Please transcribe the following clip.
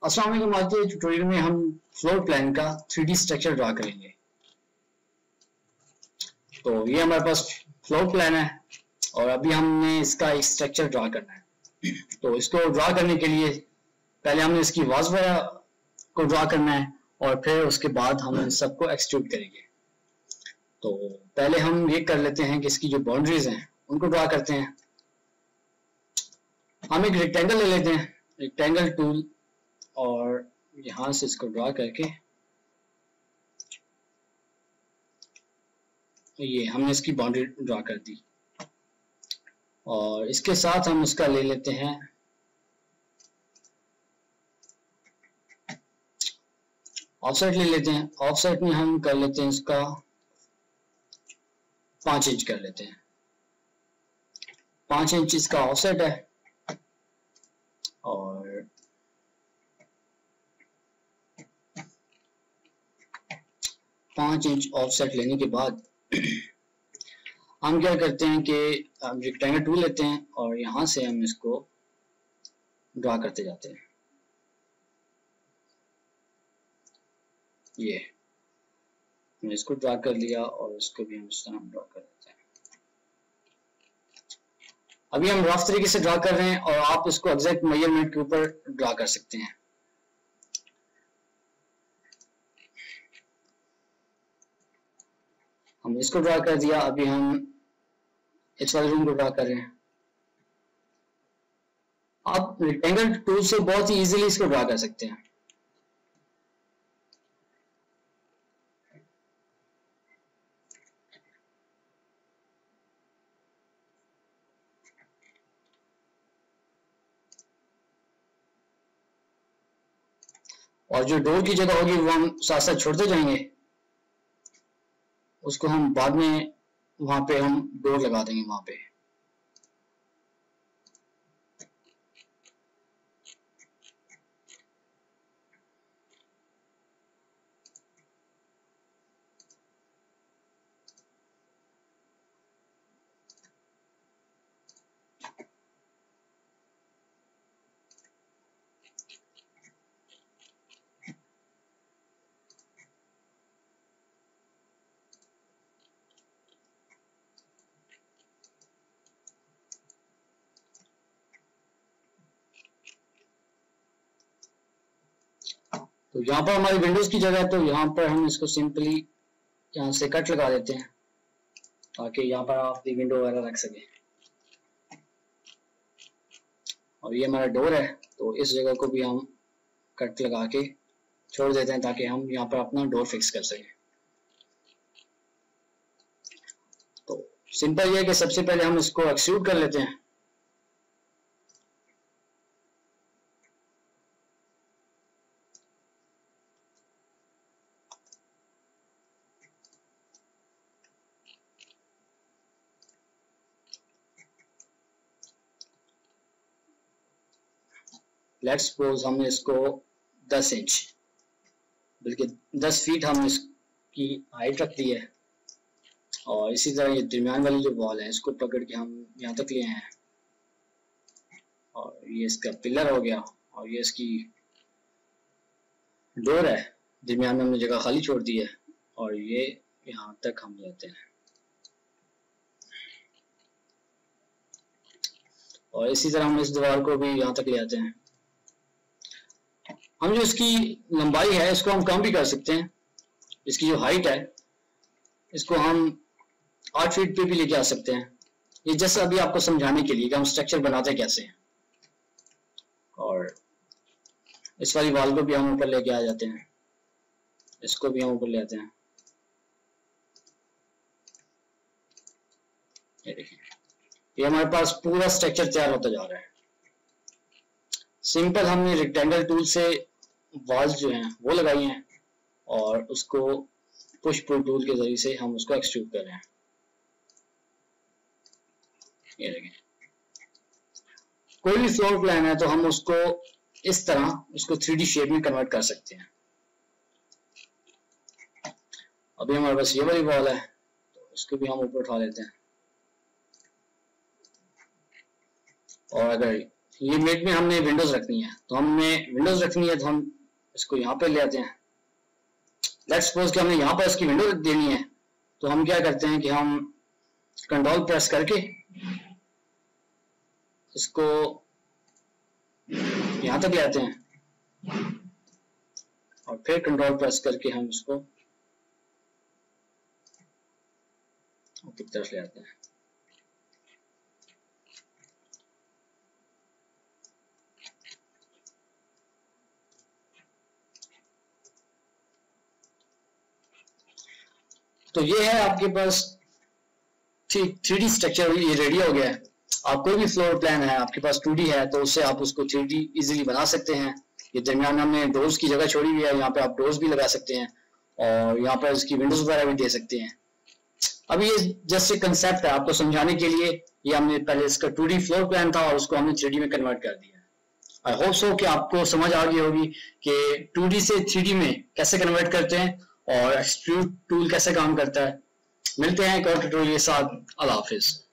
अस्सलाम वालेकुम। आज के ट्यूटोरियल में हम फ्लोर प्लान का 3D स्ट्रक्चर ड्रा करेंगे। तो ये हमारे पास फ्लोर प्लान है और अभी हमने इसका एक स्ट्रक्चर ड्रा करना है। तो इसको ड्रा करने के लिए पहले हमने इसकी वॉल्स वगैरह को ड्रा करना है और फिर उसके बाद हम इन सबको एक्सट्रूड करेंगे। तो पहले हम ये कर लेते हैं कि इसकी जो बाउंड्रीज हैं उनको ड्रा करते हैं। हम एक रेक्टेंगल ले लेते हैं, रेक्टेंगल टूल, और यहां से इसको ड्रा करके ये हमने इसकी बाउंड्री ड्रा कर दी। और इसके साथ हम इसका ले लेते हैं ऑफसेट ले लेते हैं। ऑफसेट में हम कर लेते हैं इसका 5 इंच कर लेते हैं। 5 इंच इसका ऑफसेट है। और 5 इंच ऑफसेट लेने के बाद हम क्या करते हैं कि हम रेक्टेंगल टूल लेते हैं और यहां से हम इसको ड्रा करते जाते हैं। ये हमने इसको ड्रा कर लिया और इसको भी हम इस तरह ड्रा कर देते हैं। अभी हम रफ तरीके से ड्रा कर रहे हैं और आप इसको एग्जैक्ट मेजरमेंट के ऊपर ड्रा कर सकते हैं। हम इसको ड्रा कर दिया। अभी हम इस वाले रूम को ड्रा कर रहे हैं। आप रेक्टेंगल टूल से बहुत ही इजीली इसको ड्रा कर सकते हैं। और जो डोर की जगह होगी वो हम साथ साथ छोड़ते जाएंगे। उसको हम बाद में वहां पे हम डोर लगा देंगे वहां पे। तो यहाँ पर हमारी विंडोज की जगह है, तो यहाँ पर हम इसको सिंपली यहाँ से कट लगा देते हैं ताकि यहाँ पर आप विंडो वगैरह रख सके। और ये हमारा डोर है, तो इस जगह को भी हम कट लगा के छोड़ देते हैं ताकि हम यहाँ पर अपना डोर फिक्स कर सकें। तो सिंपल ये है कि सबसे पहले हम इसको एक्सट्रूड कर लेते हैं। लेट्स सपोज हमने इसको 10 इंच बल्कि 10 फीट हम इसकी हाइट रख दी है। और इसी तरह ये दरमियान वाली जो वॉल है इसको पकड़ के हम यहाँ तक ले आए हैं। और ये इसका पिलर हो गया और ये इसकी डोर है। दरमियान में हमने जगह खाली छोड़ दी है और ये यहाँ तक हम लेते हैं। और इसी तरह हम इस दीवार को भी यहाँ तक ले आते हैं। हम जो इसकी लंबाई है इसको हम कम भी कर सकते हैं। इसकी जो हाइट है इसको हम 8 फीट पे भी लेके आ सकते हैं। ये जैसे अभी आपको समझाने के लिए कि हम स्ट्रक्चर बनाते कैसे हैं। और इस वाली वॉल को भी हम ऊपर लेके आ जाते हैं। इसको भी हम ऊपर ले आते हैं। ये देखिए, ये हमारे पास पूरा स्ट्रक्चर तैयार होता जा रहा है। सिंपल हमने रेक्टेंगल टूल से वॉल्स जो हैं वो लगाई हैं और उसको पुश पुल टूल के जरिए से हम उसको एक्सट्रूड कर रहे हैं। ये देखें, कोई भी फ्लोर प्लान है तो हम उसको इस तरह उसको 3D शेप में कन्वर्ट कर सकते हैं। अभी हमारे पास ये वाली वॉल है तो इसको भी हम ऊपर उठा लेते हैं। और अगर ये मिड में हमने विंडोज रखनी है, तो हमने विंडोज रखनी है तो हम इसको यहाँ पे ले आते हैं। लेट्स सपोज कि हमें यहाँ पर इसकी विंडो देनी है, तो हम क्या करते हैं कि हम कंट्रोल प्रेस करके इसको यहाँ तक ले आते हैं और फिर कंट्रोल प्रेस करके हम इसको ऊपर की तरफ ले आते हैं। तो ये है आपके पास 3D स्ट्रक्चर, ये रेडी हो गया है। आप कोई भी फ्लोर प्लान है आपके पास 2D है तो उससे आप उसको 3D इजीली बना सकते हैं। ये दरमियान में हमने डोर्स की जगह छोड़ी हुई है, यहाँ पे आप डोर्स भी लगा सकते हैं और यहाँ पर इसकी विंडोज वगैरह भी दे सकते हैं। अभी ये जस्ट एक कंसेप्ट है आपको समझाने के लिए। ये हमने पहले इसका 2D फ्लोर प्लान था और उसको हमने 3D में कन्वर्ट कर दिया। आई होप सो कि आपको समझ आ गई होगी कि 2D से 3D में कैसे कन्वर्ट करते हैं और एक्सट्रूड टूल कैसे काम करता है। मिलते हैं एक और ट्यूटोरियल के साथ। अल्लाह हाफिज।